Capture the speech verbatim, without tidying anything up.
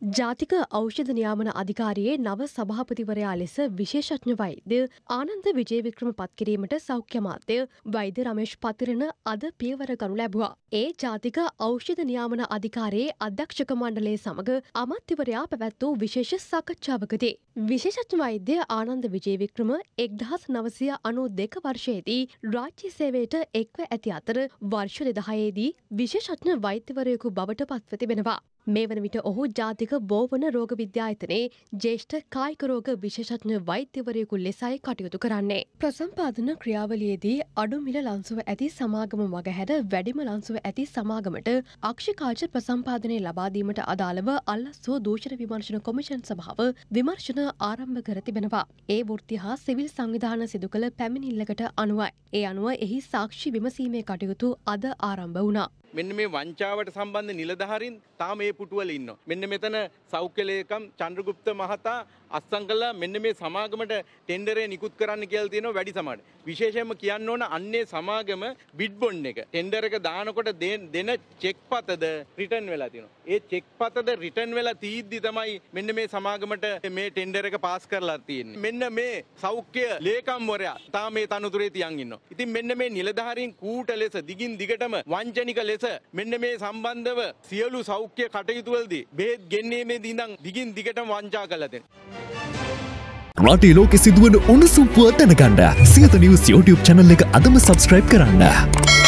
ජාතික ඖෂධ නියාමන අධිකාරියේ නව සභාපතිවරයා ලෙස විශේෂඥ වෛද්‍ය ආනන්ද විජේවික්‍රම පත් කිරීමට සෞඛ්‍ය අමාත්‍ය වෛද්‍ය රමේෂ් පතිරණ අද පියවර ගනු ලැබුවා. ඒ ජාතික ඖෂධ නියාමන අධිකාරියේ අධ්‍යක්ෂක මණ්ඩලය සමග අමාත්‍යවරයා පැවැත් වූ විශේෂ සාකච්ඡාවකදී විශේෂඥ වෛද්‍ය ආනන්ද විජේවික්‍රම එක්දහස් නවසිය අනූ දෙක වර්ෂයේදී රාජ්‍ය සේවයට එක්ව ඇති අතර වර්ෂ දෙදහයේදී විශේෂඥ වෛද්‍යවරයෙකු බවට පත්ව තිබෙනවා. මේ වන විට ඔහු ජාතික බෝවන රෝග විද්‍යායතනයේ ජ්‍යෙෂ්ඨ කායික රෝග විශේෂඥ වෛද්‍යවරයෙකු ලෙසයි කටයුතු කරන්නේ. ප්‍රසම්පාදන ක්‍රියාවලියේදී අඩු මිල ලන්සුව ඇති සමාගම මගහැර වැඩිම ලන්සුව ඇති සමාගමට අක්ෂිකාර්ය ප්‍රසම්පාදනය ලබා දීමට අදාළව අල්ලස්සෝ දූෂණ විමර්ශන කොමිෂන් සභාව විමර්ශන ආරම්භ කර තිබෙනවා. ඒ වෘත්ති හා සිවිල් සංවිධාන සිදු කළ පැමිණිල්ලකට අනුවයි. ඒ අනුව එහි සාක්ෂි විමසීමේ කටයුතු අද ආරම්භ වුණා. මෙන්න මේ වංචාවට සම්බන්ධ නිලධාරීන් තාම මේ පුටුවල ඉන්නවා. මෙන්න මෙතන සෞඛ්‍ය ලේකම් චන්ද්‍රගුප්ත මහතා අත්සන් කළා මෙන්න මේ සමාගමට ටෙන්ඩරේ නිකුත් කරන්න කියලා තියෙනවා වැඩි සමාගමට. විශේෂයෙන්ම කියන්න ඕන අන්නේ සමාගම බිඩ් බොන්ඩ් එක ටෙන්ඩර් එක දානකොට දෙන චෙක් පතද රිටර්න් වෙලා තියෙනවා. ඒ චෙක් පතද රිටර්න් වෙලා තීද්දි තමයි මෙන්න මේ සමාගමට මේ ටෙන්ඩර් එක පාස් කරලා තියෙන්නේ. මෙන්න මේ සෞඛ්‍ය ලේකම්වරයා තාම මේ තනතුරේ තියන් ඉන්නවා. ඉතින් මෙන්න මේ නිලධාරීන් කූට ලෙස දිගින් දිගටම වංචනික ලෙස මෙන්න මේ සම්බන්ධව සියලු සෞඛ්‍ය කටයුතු වලදී බෙහෙත් ගෙන්නීමේදී ඉඳන් දිගින් දිගටම වංචා කළා දෙන. රටේ ලෝකෙ සිදුවන උණුසුම් පුවත් දැනගන්න සියත නිවුස් YouTube channel එක අදම subscribe කරන්න.